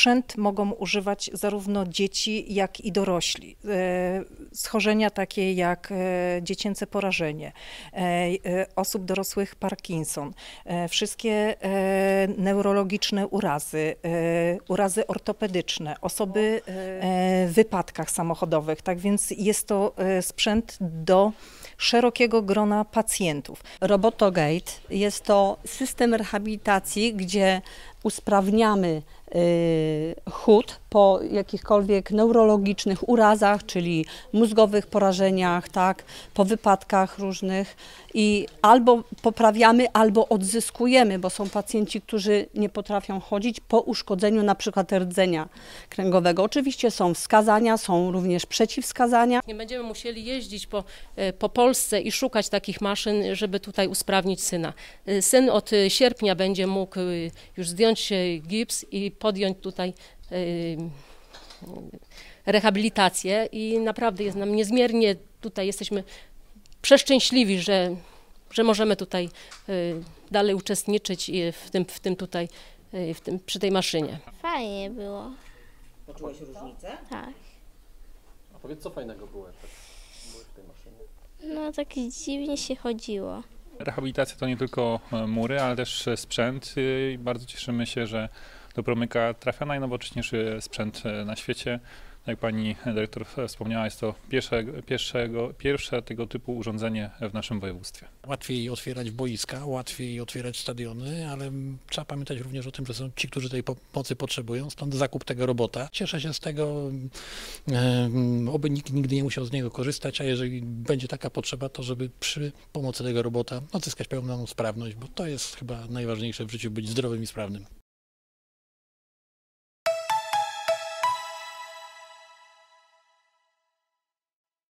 Sprzęt mogą używać zarówno dzieci, jak i dorośli. Schorzenia takie jak dziecięce porażenie, osób dorosłych Parkinson, wszystkie neurologiczne urazy, urazy ortopedyczne, osoby w wypadkach samochodowych. Tak więc jest to sprzęt do szerokiego grona pacjentów. Robotogate jest to system rehabilitacji, gdzie usprawniamy chód po jakichkolwiek neurologicznych urazach, czyli mózgowych porażeniach, tak, po wypadkach różnych i albo poprawiamy, albo odzyskujemy, bo są pacjenci, którzy nie potrafią chodzić po uszkodzeniu na przykład rdzenia kręgowego. Oczywiście są wskazania, są również przeciwwskazania. Nie będziemy musieli jeździć po Polsce i szukać takich maszyn, żeby tutaj usprawnić syna. Syn od sierpnia będzie mógł już zdjąć gips i podjąć tutaj rehabilitację i naprawdę jest nam niezmiernie, tutaj jesteśmy przeszczęśliwi, że możemy tutaj dalej uczestniczyć przy tej maszynie. Fajnie było. Poczułeś różnicę? Tak. A powiedz, co fajnego było w tej maszynie? No tak dziwnie się chodziło. Rehabilitacja to nie tylko mury, ale też sprzęt i bardzo cieszymy się, że do Promyka trafia najnowocześniejszy sprzęt na świecie. Jak pani dyrektor wspomniała, jest to pierwsze tego typu urządzenie w naszym województwie. Łatwiej otwierać boiska, łatwiej otwierać stadiony, ale trzeba pamiętać również o tym, że są ci, którzy tej pomocy potrzebują, stąd zakup tego robota. Cieszę się z tego, oby nikt nigdy nie musiał z niego korzystać, a jeżeli będzie taka potrzeba, to żeby przy pomocy tego robota odzyskać pełną sprawność, bo to jest chyba najważniejsze w życiu, być zdrowym i sprawnym.